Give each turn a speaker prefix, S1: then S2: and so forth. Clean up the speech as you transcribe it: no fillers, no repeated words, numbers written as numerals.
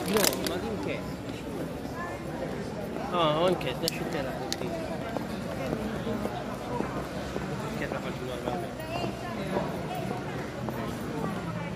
S1: No, ma in che? No, anche, lasci te la così. Che la faccio normalmente.